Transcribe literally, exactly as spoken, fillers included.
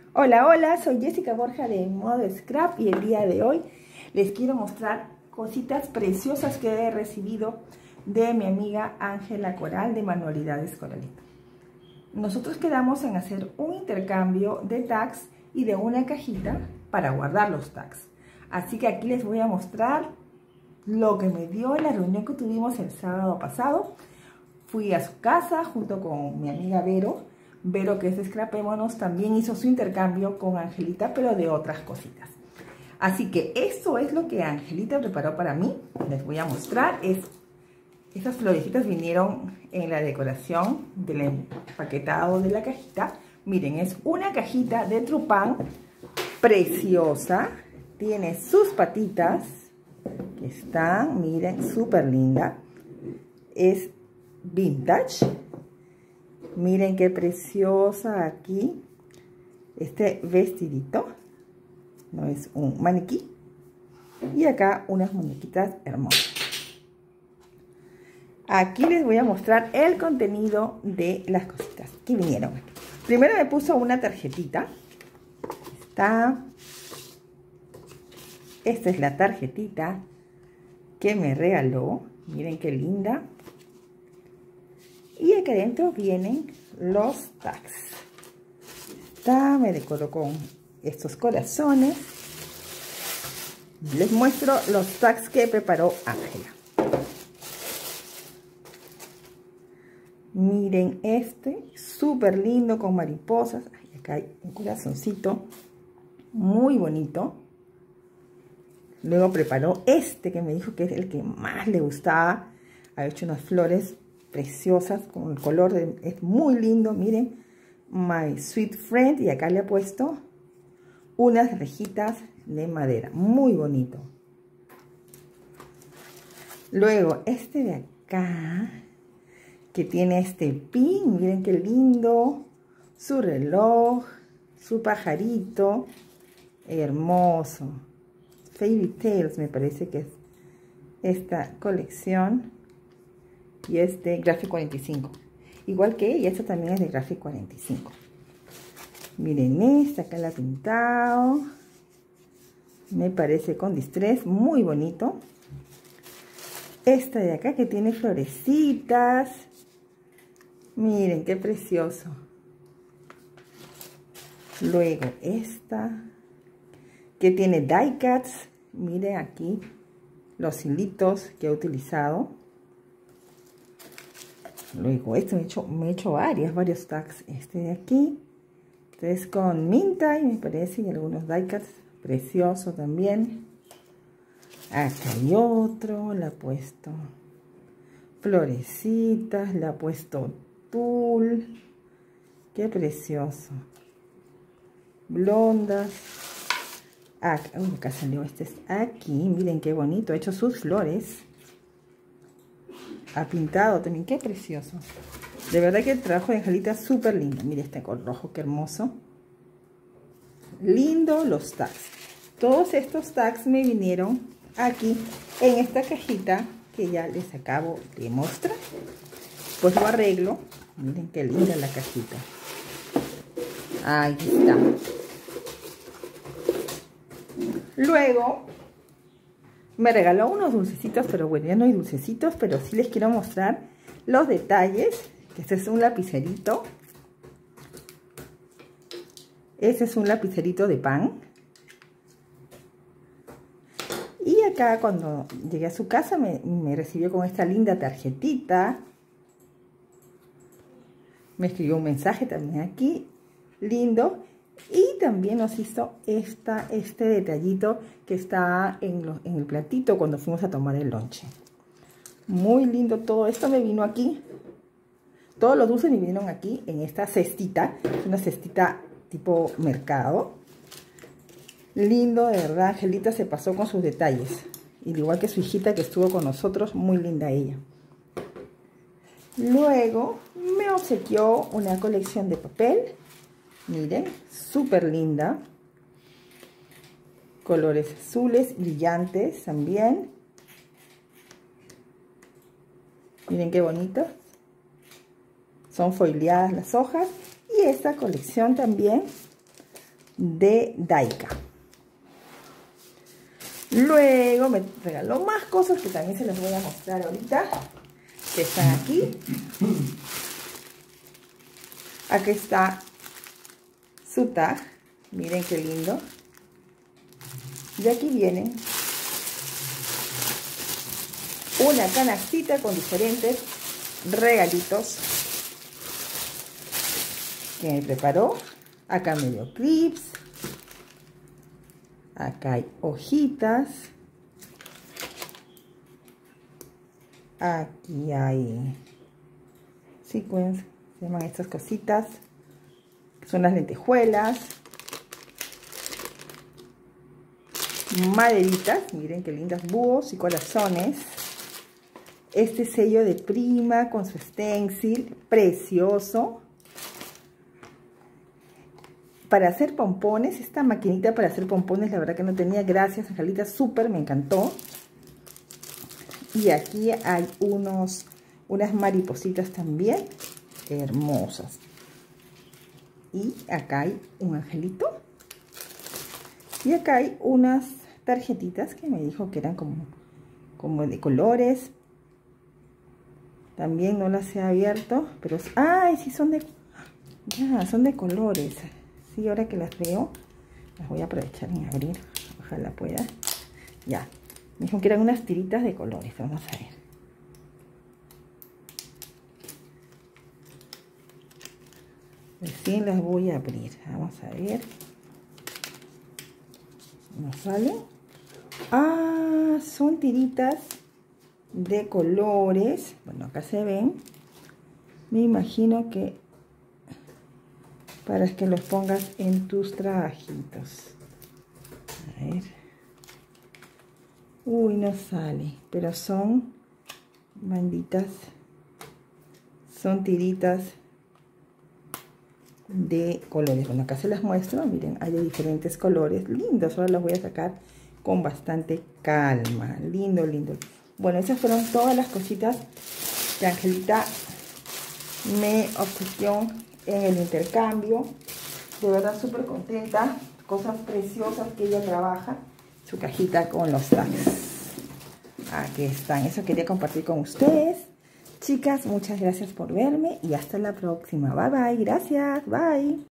Hola, hola, soy Jessica Borja de Modo Scrap y el día de hoy les quiero mostrar cositas preciosas que he recibido de mi amiga Ángela Coral de Manualidades Coralito. Nosotros quedamos en hacer un intercambio de tags y de una cajita para guardar los tags. Así que aquí les voy a mostrar lo que me dio en la reunión que tuvimos el sábado pasado. Fui a su casa junto con mi amiga Vero. Vero, que es de Scrapémonos, también hizo su intercambio con Angelita, pero de otras cositas. Así que esto es lo que Angelita preparó para mí. Les voy a mostrar. Es, estas florecitas vinieron en la decoración del empaquetado de la cajita. Miren, es una cajita de Trupán preciosa. Tiene sus patitas, que están, miren, súper linda. Es vintage. Miren qué preciosa aquí este vestidito. No es un maniquí. Y acá unas muñequitas hermosas. Aquí les voy a mostrar el contenido de las cositas que vinieron aquí. Primero me puso una tarjetita. Está. Esta es la tarjetita que me regaló. Miren qué linda. Y aquí adentro vienen los tags. Está, me decoró con estos corazones. Les muestro los tags que preparó Ángela. Miren este, súper lindo con mariposas. Ay, acá hay un corazoncito muy bonito. Luego preparó este que me dijo que es el que más le gustaba. Ha hecho unas flores preciosas con el color de, es muy lindo. Miren, My Sweet Friend, y acá le ha puesto unas rejitas de madera, muy bonito. Luego este de acá que tiene este pin, miren qué lindo, su reloj, su pajarito, hermoso. Fairy Tales me parece que es esta colección. Y es de Graphic cuarenta y cinco. Igual que ella, esta también es de Graphic cuarenta y cinco. Miren esta, acá la ha pintado. Me parece con distress, muy bonito. Esta de acá que tiene florecitas. Miren qué precioso. Luego esta que tiene die cuts. Miren aquí los hilitos que he utilizado. Luego este me he hecho, me he hecho varias, varios tags. Este de aquí, este es con Minta y me parece, y algunos die cuts, precioso también. Acá hay otro, le ha puesto florecitas, le ha puesto tul, qué precioso. Blondas. Acá, uy, acá salió, este es aquí, miren qué bonito, ha hecho sus flores. Ha pintado también, qué precioso. De verdad que el trabajo de Angelita es súper lindo. Mire este color rojo, qué hermoso. Lindo los tags. Todos estos tags me vinieron aquí en esta cajita que ya les acabo de mostrar. Pues lo arreglo. Miren qué linda la cajita. Ahí está. Luego me regaló unos dulcecitos, pero bueno, ya no hay dulcecitos, pero sí les quiero mostrar los detalles. Este es un lapicerito. Este es un lapicerito de pan. Y acá cuando llegué a su casa me, me recibió con esta linda tarjetita. Me escribió un mensaje también aquí, lindo. Y también nos hizo esta, este detallito que está en, lo, en el platito cuando fuimos a tomar el lonche. Muy lindo todo esto. Me vino aquí. Todos los dulces me vinieron aquí en esta cestita. Es una cestita tipo mercado. Lindo, de verdad. Angelita se pasó con sus detalles. Y igual que su hijita que estuvo con nosotros. Muy linda ella. Luego me obsequió una colección de papel. Miren, súper linda. Colores azules, brillantes también. Miren qué bonito. Son foileadas las hojas. Y esta colección también de Daika. Luego me regaló más cosas que también se las voy a mostrar ahorita, que están aquí. Aquí está su tag, miren qué lindo. Y aquí vienen una canastita con diferentes regalitos que me preparó. Acá me dio clips, acá hay hojitas, aquí hay sequins, se llaman estas cositas, son las lentejuelas, maderitas, miren qué lindas, búhos y corazones, este sello de Prima con su stencil, precioso. Para hacer pompones, esta maquinita para hacer pompones, la verdad que no tenía, gracias Angelita, súper, me encantó. Y aquí hay unos, unas maripositas también, hermosas. Y acá hay un angelito. Y acá hay unas tarjetitas que me dijo que eran como, como de colores. También no las he abierto, pero... ¡ay, sí son de... ya, son de colores! Sí, ahora que las veo, las voy a aprovechar en abrir. Ojalá pueda. Ya. Me dijo que eran unas tiritas de colores. Vamos a ver. Recién las voy a abrir. Vamos a ver. ¿No sale? Ah, son tiritas de colores. Bueno, acá se ven. Me imagino que para que los pongas en tus trabajitos. A ver. Uy, no sale, pero son banditas, son tiritas de colores. Bueno, acá se las muestro, miren, hay de diferentes colores, lindos. Ahora las voy a sacar con bastante calma, lindo, lindo. Bueno, esas fueron todas las cositas que Angelita me ofreció en el intercambio. De verdad súper contenta, cosas preciosas que ella trabaja. Su cajita con los tags. Aquí están, eso quería compartir con ustedes. Chicas, muchas gracias por verme y hasta la próxima. Bye bye, gracias, bye.